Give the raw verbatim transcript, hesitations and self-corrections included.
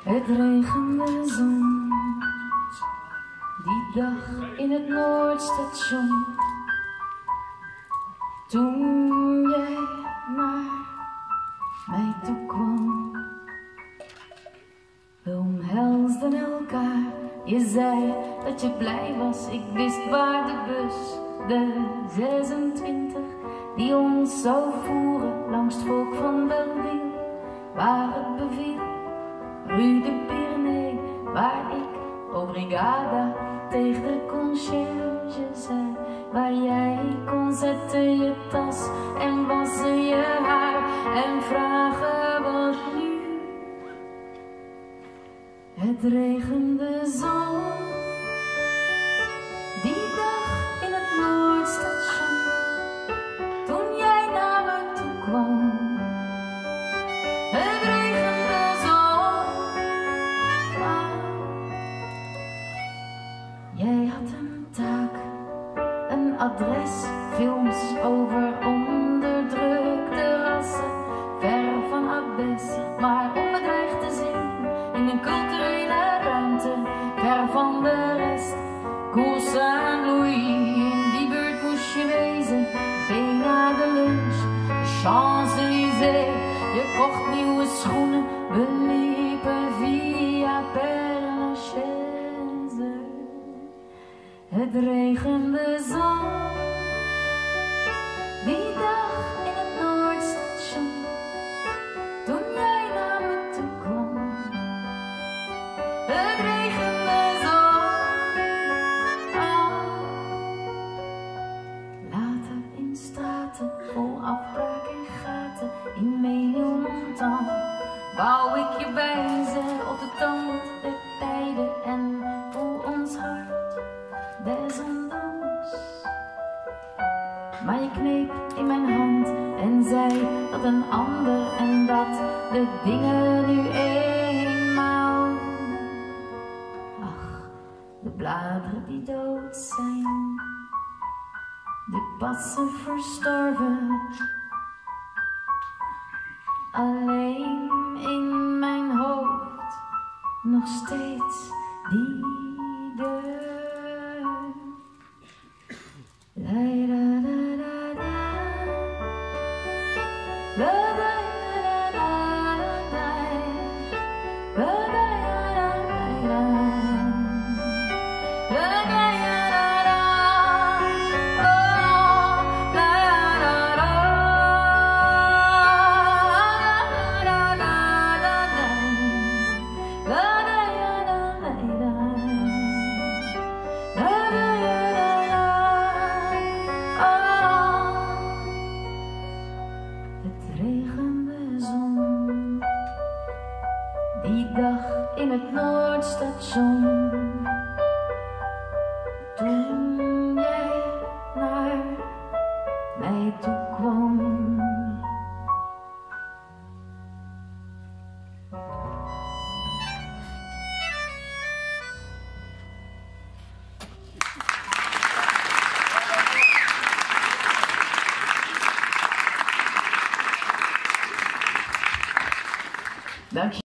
Het regende zon, die dag in het Noordstation. Toen jij naar mij toe kwam, we omhelsden elkaar. Je zei dat je blij was, ik wist waar de bus, de zesentwintig, die ons zou voeren langs het volk van Belleville, waar het beviel. Rue de Pyrénées, waar ik obrigada tegen de conciërge zei, waar jij kon zetten je tas en wassen je haar en vragen wat nu. Het regende zon, die dag in het Noordstation, toen jij naar me toe kwam. Het regende zon, ah. Jij had een taak, een adres, films over onderdrukte rassen, ver van Abbes, maar onbedreigd te zien in een culturele ruimte, ver van de rest. Cour Saint-Louis, in die buurt moest je wezen, veel na de lunch, de Champs-Élysées. Je kocht nieuwe schoenen, we liepen via Père Lachaise. Het regende zon, die dag in het Noordstation, toen jij naar me toe kwam. Het regende zon, ah. Later in straten vol afbraak en gaten, in Ménilmontant wou ik je wijzen op de tand der tijden en voel ons hart desondanks. Maar je kneep in mijn hand en zei dat een ander en dat de dingen nu eenmaal, ach, de bladeren die dood zijn, de passen verstorven. Alleen in mijn hoofd nog steeds die deur. La da da da da. La da da da da. La da da da da. La da da da. Oh, la da da. La da da da. La da da da da. La da da da. Het regende zon, die dag in het Noordstation, toen jij naar mij toe kwam. Dank je.